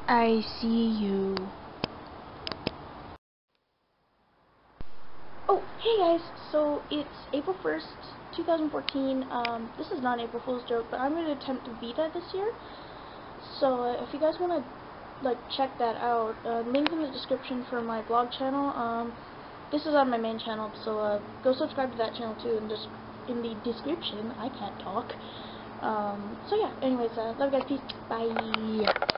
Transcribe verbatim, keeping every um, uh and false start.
I see you. Oh, hey guys, so it's April first, two thousand fourteen. Um, this is not an April Fool's joke, but I'm going to attempt VEDA this year. So uh, if you guys want to like check that out, uh, link in the description for my blog channel. Um, this is on my main channel, so uh, go subscribe to that channel too, and just in the description. I can't talk. Um, so yeah, anyways, uh, love you guys, peace, bye.